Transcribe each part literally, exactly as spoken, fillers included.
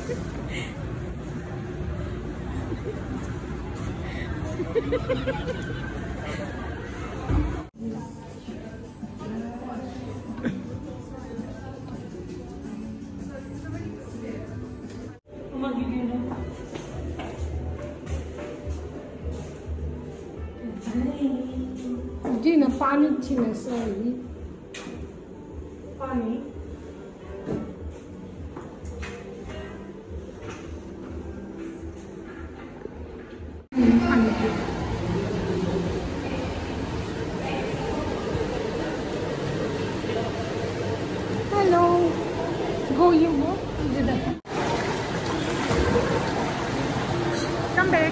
जी ना पानी छीने सही पानी hello go you go come back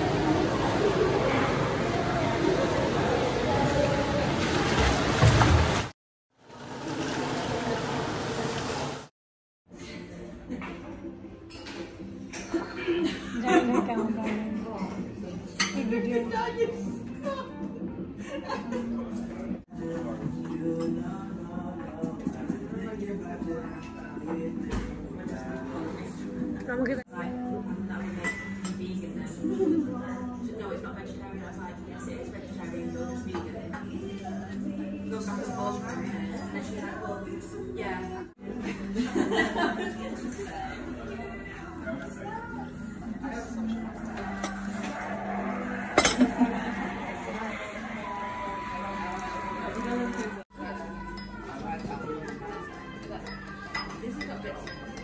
I'm okay. No, it's not vegetarian. I was like, yes, it is vegetarian. You're just vegan. Looks like a sports room. And then she's like, well, yeah. This has got bits.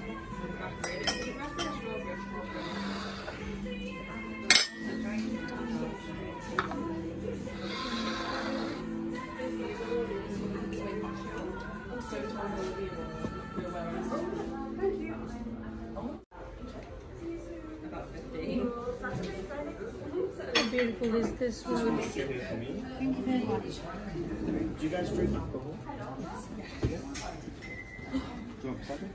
How beautiful is this one? Thank you very much. Do you guys drink alcohol? Yeah. Do you want something?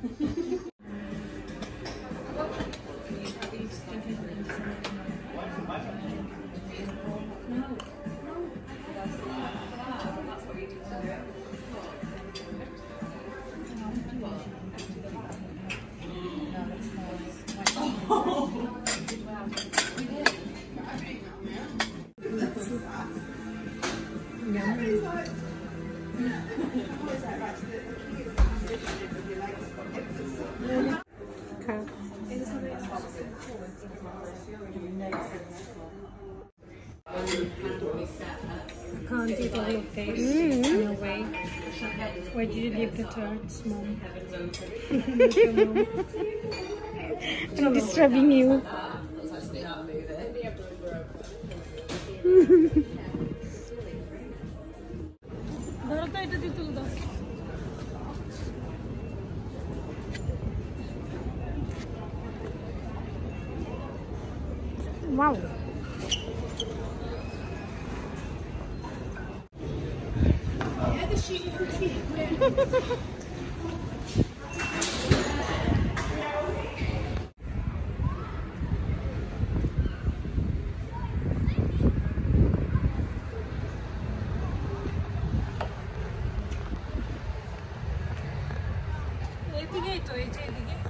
I can't eat all of this mm. in a way. Why did you leave the tarts, Mom? I'm disturbing you. Wow. এদিকেই তো এই যে এদিকে